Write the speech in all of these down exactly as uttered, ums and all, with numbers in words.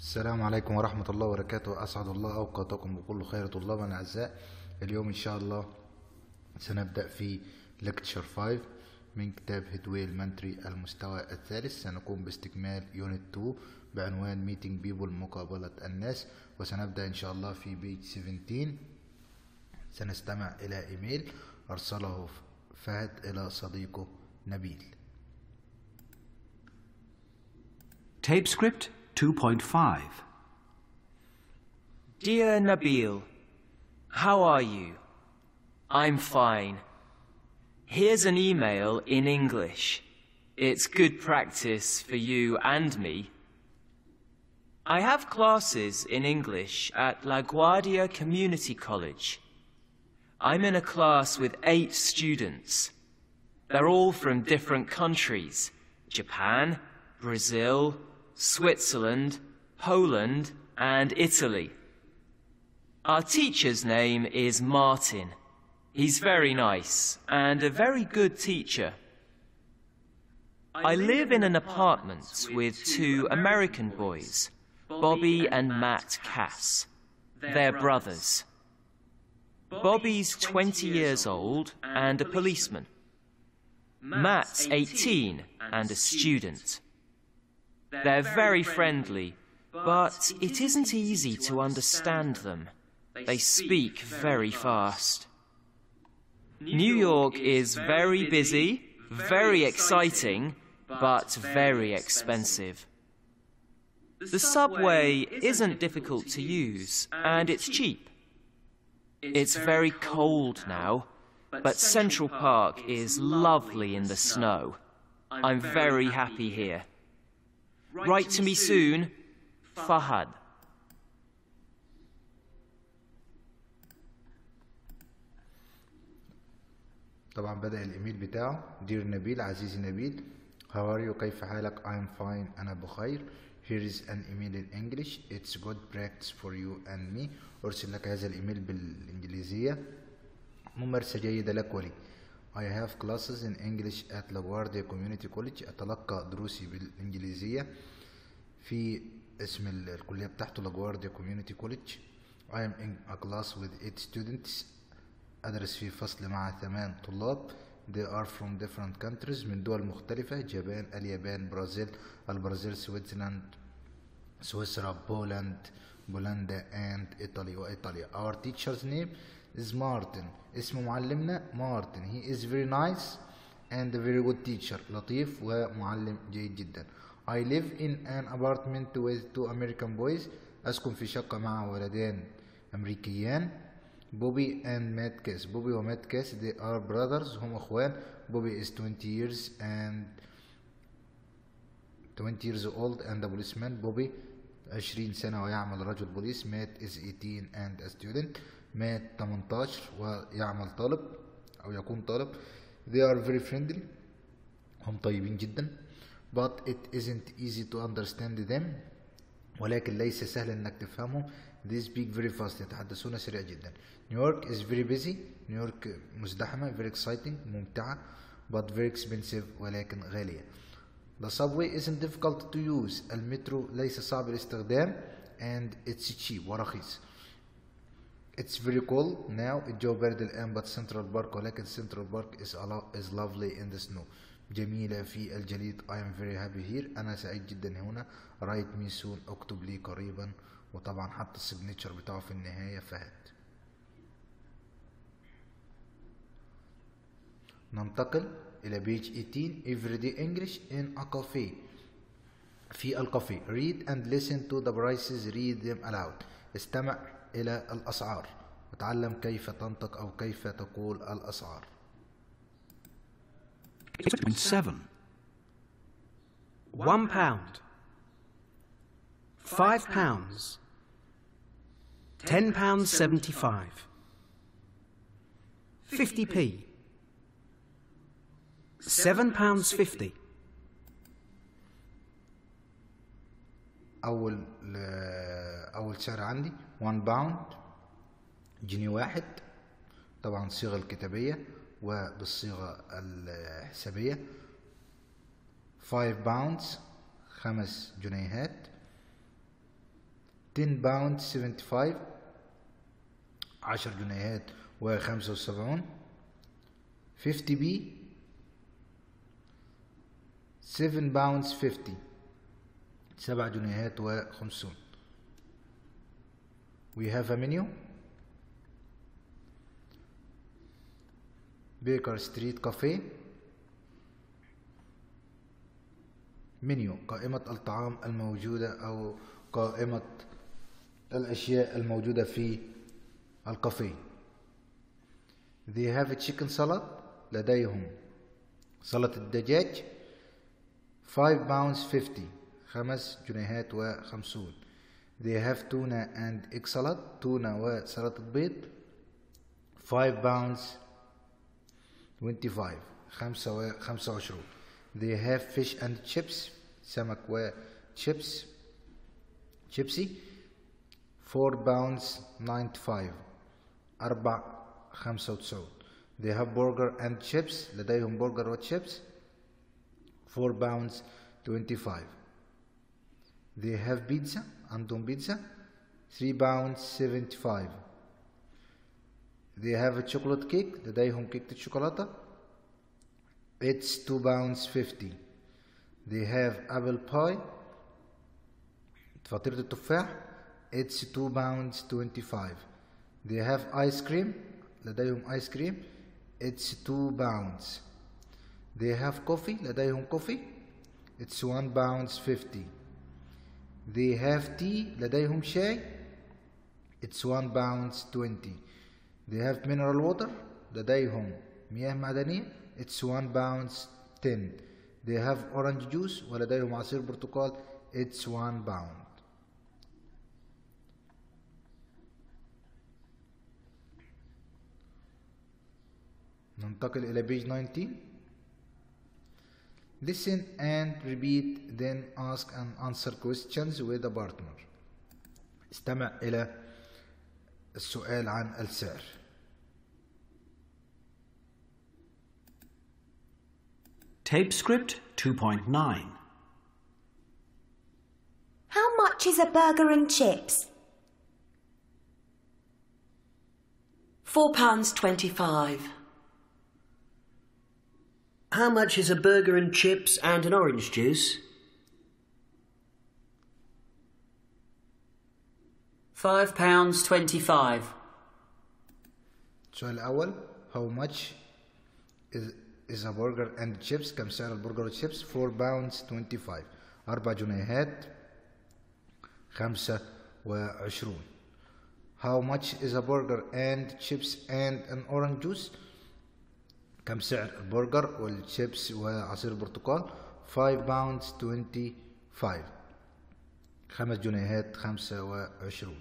السلام عليكم ورحمة الله وبركاته. أسعد الله أوقاتكم بكل خير طلابنا الأعزاء. اليوم إن شاء الله سنبدأ في لكتشر خمسة من كتاب هيدوي المنتري المستوى الثالث. سنقوم باستكمال يونت اتنين بعنوان ميتينج بيبل مقابلة الناس، وسنبدأ إن شاء الله في بيج سبعتاشر. سنستمع إلى إيميل أرسله فهد إلى صديقه نبيل. Tape script two point five. Dear Nabil, how are you? I'm fine. Here's an email in English. It's good practice for you and me. I have classes in English at LaGuardia Community College. I'm in a class with eight students. They're all from different countries: Japan, Brazil, Switzerland, Poland, and Italy. Our teacher's name is Martin. He's very nice and a very good teacher. I live in an apartment with two American boys, Bobby and Matt Cass. They're brothers. Bobby's twenty years old and a policeman. Matt's eighteen and a student. They're very friendly, but it isn't easy to understand them. They speak very fast. New York is very busy, very exciting, but very expensive. The subway isn't difficult to use, and it's cheap. It's very cold now, but Central Park is lovely in the snow. I'm very happy here. Write to me soon, Fahad. طبعا بدأ الإيميل بتاعه: Dear نبيل، عزيزي نبيل. How are you؟ كيف حالك؟ I'm fine، أنا بخير. Here is an email in English. It's good practice for you and me. أرسل لك هذا الإيميل بالإنجليزية، ممارسة جيدة لك ولي. I have classes in English at LaGuardia Community College. أتلقى دروسي بالإنجليزية في اسم الكلية بتاعته LaGuardia Community College. I am in a class with eight students. أدرس في فصل مع ثمان طلاب. They are from different countries. من دول مختلفة: اليابان، اليابان، برازيل، البرازيل، سويسرلاند، سويسرا، بولند، بولندا، and إيطاليا وإيطاليا. Our teacher's name is Martin. اسم معلمنا مارتن. He is very nice and a very good teacher. لطيف ومعلم جيد جدا. I live in an apartment with two American boys. أسكن في شقة مع ولدين أمريكيان: بوبي and مات كاس. بوبي ومات كاس they are brothers. هم أخوان. بوبي is twenty years and twenty years old and a policeman. بوبي عشرين سنة ويعمل رجل بوليس. مات is eighteen and a student. مات تمنتاشر ويعمل طالب أو يكون طالب. they are very friendly. هم طيبين جدا. but it isn't easy to understand them. ولكن ليس سهل انك تفهمهم. they speak very fast. يتحدثون سريع جدا. نيويورك is very busy. نيويورك مزدحمة. very exciting ممتعة. but very expensive ولكن غالية. the subway isn't difficult to use. المترو ليس صعب الاستخدام. and it's cheap ورخيص. it's very cold now. الجو بارد الآن. but central park ولكن central park is, is lovely in the snow. جميلة في الجليد. I am very happy here. أنا سعيد جدا هنا. write me soon. اكتب لي قريبا. وطبعا حط السيجنتشر بتاعه في النهاية فهد. ننتقل إلى بيج eighteen. everyday English in a cafe. في الكافيه. read and listen to the prices. read them aloud. استمع إلى الأسعار وتعلم كيف تنطق أو كيف تقول الأسعار. Seven. One pound. Five pounds. Ten pounds seventy-five. Fifty p. Seven pounds fifty. أول أول سعر عندي one pound جنيه واحد، طبعا الصيغة الكتابية وبالصيغة الحسابية. five pounds خمس جنيهات. ten pounds seventy-five عشر جنيهات وخمسة وسبعون. fifty b seven pounds fifty سبع جنيهات وخمسون. we have a menu. Baker Street Cafe. منيو قائمة الطعام الموجودة أو قائمة الأشياء الموجودة في الكافيه. They have a chicken salad. لديهم سلطة الدجاج. five pounds fifty خمس جنيهات وخمسون. They have tuna and egg salad. تونة وسلطة بيض. five pounds twenty-five خمسة وخمسة وعشرون. They have fish and chips. سمك وشيبس شيبسي. four pounds ninety-five أربع خمسة وتسعون. They have burger and chips. لديهم برجر وشيبس. four pounds twenty-five. They have pizza. عندهم بيتزا. three pounds seventy-five. They have a chocolate cake. لديهم كيكة الشوكولاتة. It's two pounds fifty. They have apple pie. فطيرة التفاح. It's two pounds twenty-five. They have ice cream. لديهم ice cream. It's two pounds. They have coffee. لديهم coffee. It's one pounds fifty. They have tea. لديهم شاي. It's one pounds twenty. They have mineral water. لديهم مياه معدنية. It's one pounds ten. They have orange juice. ولديهم عصير برتقال. It's one pound. ننتقل إلى page nineteen. Listen and repeat, then ask and answer questions with a partner. استمع إلى السؤال عن السعر. Tape script two point nine. How much is a burger and chips? Four pounds twenty-five. How much is a burger and chips and an orange juice? Five pounds twenty-five. السؤال الأول. How much is is a burger and chips؟ كم سعر البرجر والشيبس؟ four pounds twenty-five أربع جنيهات خمسة وعشرون. How much is a burger and chips and an orange juice؟ كم سعر البرجر والشيبس وعصير البرتقال؟ five pounds twenty-five خمس جنيهات خمسة وعشرون.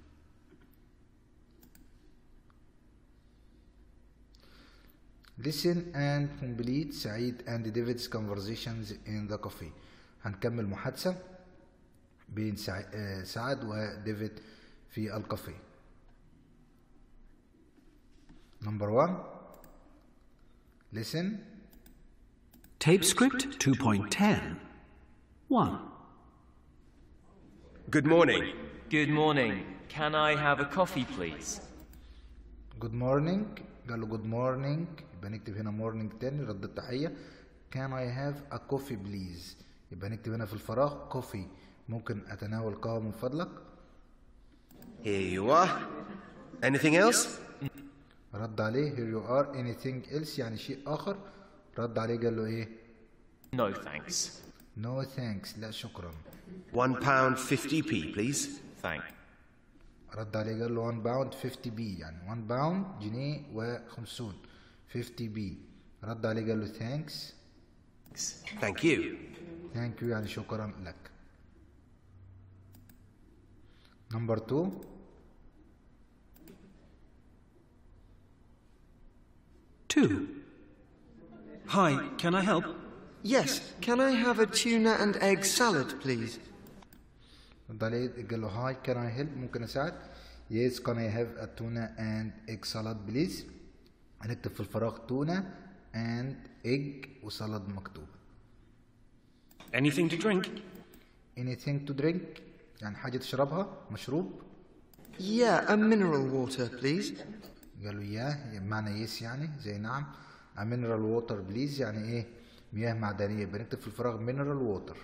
Listen and complete سعيد and David's conversations in the cafe. هنكمل محادثة بين سعد وديفيد في الكافيه. Number one. Listen. Tape script two point ten. one. Good morning. Good morning. Can I have a coffee, please? Good morning. قال له good morning. يبقى نكتب هنا morning تاني رد التحية. Can I have a coffee please؟ يبقى نكتب هنا في الفراغ coffee. ممكن أتناول قهوة من فضلك؟ Here you are. Anything else? رد عليه here you are. anything else يعني شيء آخر. رد عليه قال له إيه؟ No thanks. no thanks لا شكرا. One pound fifty p, please. Thank. رد عليه قال له one pound fifty b يعني one pound جنيه وخمسون. fifty b. رد عليه قال له thanks. Thank you. thank you يعني شكرا لك. number two. two. Hi, can I help? Yes, can I have a tuna and egg salad, please? رد عليه قال له hi can I help ممكن أساعد؟ yes can I have a tuna and egg salad please؟ هنكتب في الفراغ تونة and egg وسلطة مكتوب. Anything to drink? anything to drink يعني حاجة تشربها، مشروب. Yeah, a mineral water, please. قالوا ياه بمعنى يس يعني زي نعم. a mineral water please يعني ايه؟ مياه معدنية. بنكتب في الفراغ mineral water.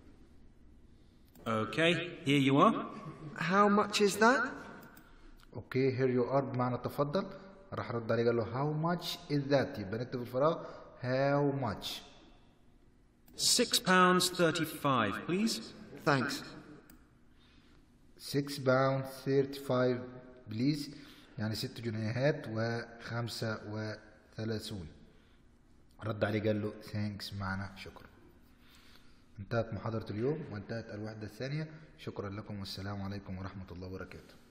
Okay, here you are. How much is that? اوكي here you are بمعنى تفضل. راح رد عليه قال له how much is that. يبقى نكتب في الفراغ how much. Six pounds thirty-five, please. Thanks. six pounds thirty-five please يعني ست جنيهات وخمسة وثلاثون. رد عليه قال له thanks معنى شكرا. انتهت محاضرة اليوم وانتهت الوحدة الثانية. شكرا لكم والسلام عليكم ورحمة الله وبركاته.